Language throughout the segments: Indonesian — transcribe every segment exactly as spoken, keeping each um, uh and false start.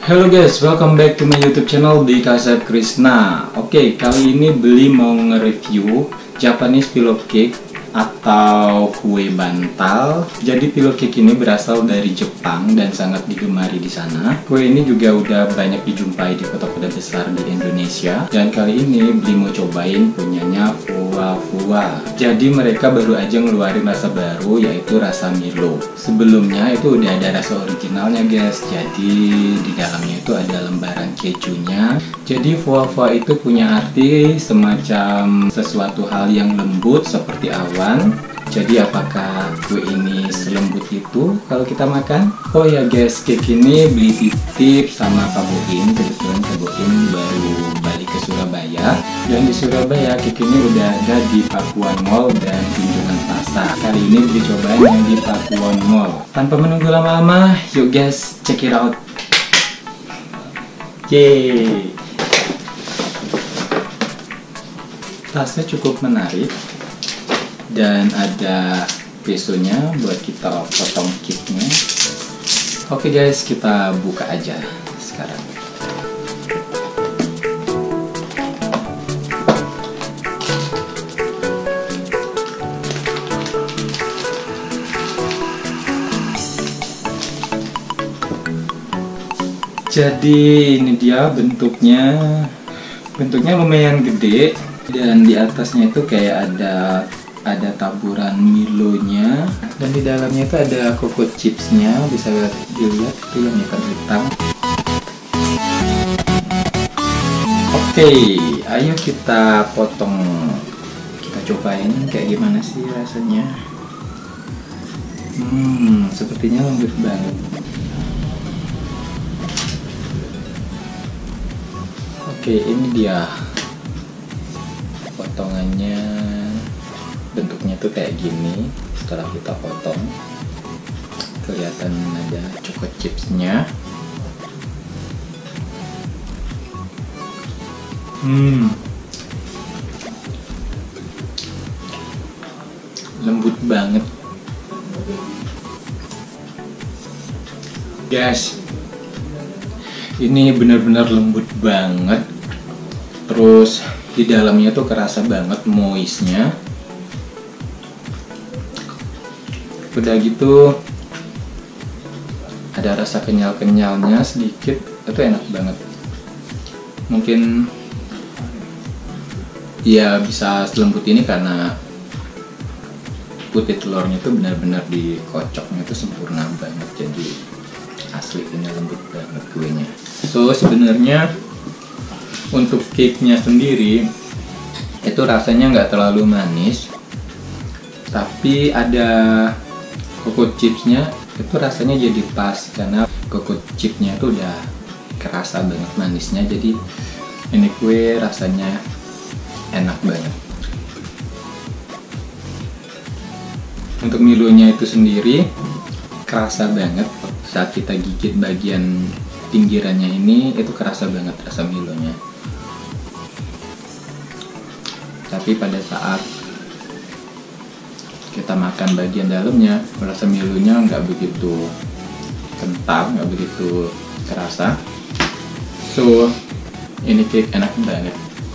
Halo guys, welcome back to my YouTube channel di Kasep Krishna. Oke, kali ini Beli mau nge-review Japanese pillow cake atau kue bantal. Jadi pillow cake ini berasal dari Jepang dan sangat digemari di sana. Kue ini juga udah banyak dijumpai di kota-kota besar di Indonesia. Dan kali ini Beli mau cobain punyanya Fuwa Fuwa. Jadi mereka baru aja ngeluarin rasa baru, yaitu rasa Milo. Sebelumnya itu udah ada rasa originalnya guys. Jadi di dalamnya itu ada lembaran kejunya. Jadi Fuwa Fuwa itu punya arti semacam sesuatu hal yang lembut seperti awan. Jadi apakah kue ini selembut itu kalau kita makan? Oh ya guys, cake ini Beli titip sama Kak Boim. Kebetulan Kak Boim baru balik ke Surabaya. Dan di Surabaya cake ini udah ada di Pakuan Mall dan Tunjungan Plaza. Kali ini Beli cobain yang di Pakuan Mall. Tanpa menunggu lama-lama, yuk guys, check it out. Yeay. Tasnya cukup menarik. Dan ada pesonya buat kita potong cake-nya. Oke guys, kita buka aja sekarang. Jadi ini dia bentuknya. Bentuknya lumayan gede dan di atasnya itu kayak ada ada taburan Milonya, dan di dalamnya itu ada coco chipsnya, bisa dilihat itu yang hitam-hitam. Oke, ayo kita potong, kita cobain kayak gimana sih rasanya. Hmm, sepertinya lembut banget. Oke, ini dia potongannya. Bentuknya tuh kayak gini. Setelah kita potong, kelihatan ada choco chipsnya. Hmm, lembut banget, guys. Ini benar-benar lembut banget. Terus di dalamnya tuh kerasa banget moistnya. Udah gitu ada rasa kenyal-kenyalnya sedikit, itu enak banget. Mungkin ya bisa selembut ini karena putih telurnya itu benar-benar dikocoknya itu sempurna banget. Jadi asli ini lembut banget kuenya. So sebenarnya untuk cake-nya sendiri itu rasanya nggak terlalu manis, tapi ada coco chipsnya itu rasanya jadi pas, karena coco chipsnya itu udah kerasa banget manisnya. Jadi ini kue rasanya enak banget. Untuk Milonya itu sendiri kerasa banget saat kita gigit bagian pinggirannya ini, itu kerasa banget rasa Milonya. Tapi pada saat kita makan bagian dalamnya, rasa Milonya nggak begitu kental, nggak begitu terasa. So ini cake enak banget.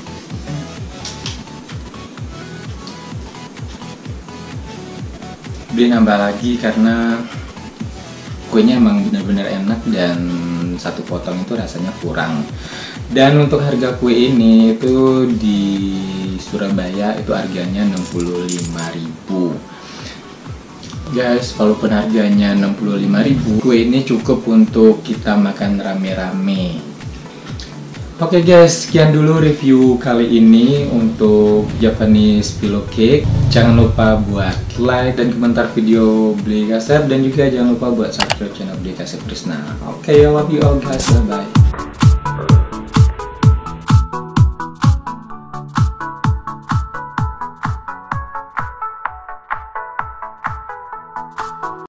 Beli nambah lagi karena kuenya emang benar-benar enak dan satu potong itu rasanya kurang. Dan untuk harga kue ini itu di Surabaya itu harganya enam puluh lima ribu. Guys, walaupun harganya enam puluh lima ribu, kue ini cukup untuk kita makan rame-rame. Oke guys, sekian dulu review kali ini untuk Japanese pillow cake. Jangan lupa buat like dan komentar video Beli Kasep, dan juga jangan lupa buat subscribe channel Beli Kasep Krishna. Oke, I love you all guys, bye bye.